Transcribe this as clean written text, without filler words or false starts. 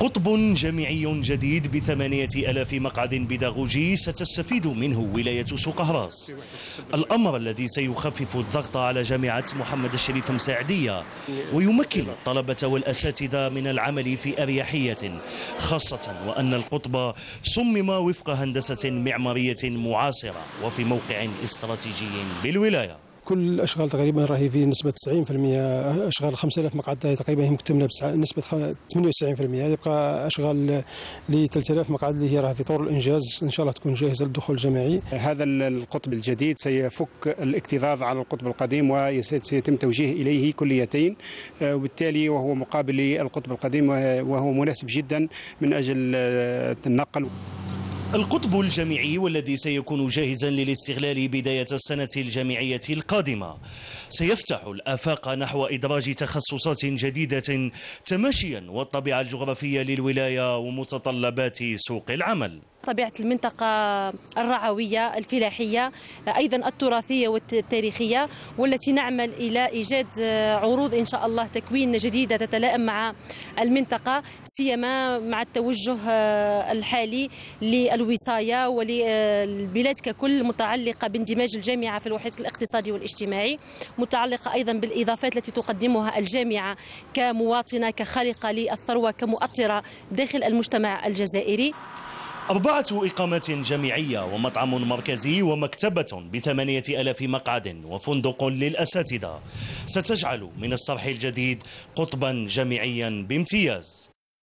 قطب جامعي جديد ب8,000 مقعد بيداغوجي ستستفيد منه ولاية سوق هراس، الأمر الذي سيخفف الضغط على جامعة محمد الشريف مساعدية ويمكن الطلبة والأساتذة من العمل في أريحية، خاصة وأن القطب صمم وفق هندسة معمارية معاصرة وفي موقع استراتيجي بالولاية. كل الاشغال تقريبا راهي في نسبه 90%، اشغال 5000 مقعد تقريبا هي مكتمله بنسبه 98%. يبقى اشغال ل 3000 مقعد اللي هي راهي في طور الانجاز، ان شاء الله تكون جاهزه للدخول الجامعي. هذا القطب الجديد سيفك الاكتظاظ على القطب القديم وسيتم توجيه اليه كليتين، وبالتالي وهو مقابل للقطب القديم وهو مناسب جدا من اجل النقل. القطب الجامعي والذي سيكون جاهزا للاستغلال بداية السنة الجامعية القادمة سيفتح الآفاق نحو إدراج تخصصات جديدة تماشيا والطبيعة الجغرافية للولاية ومتطلبات سوق العمل. طبيعة المنطقة الرعوية الفلاحية أيضا التراثية والتاريخية، والتي نعمل إلى إيجاد عروض إن شاء الله تكوين جديدة تتلائم مع المنطقة، سيما مع التوجه الحالي للوصاية وللبلاد ككل متعلقة باندماج الجامعة في الوحيد الاقتصادي والاجتماعي، متعلقة أيضا بالإضافات التي تقدمها الجامعة كمواطنة كخالقة للثروة كمؤطرة داخل المجتمع الجزائري. 4 إقامات جامعية ومطعم مركزي ومكتبة ب8,000 مقعد وفندق للأساتذة ستجعل من الصرح الجديد قطبا جامعيا بامتياز.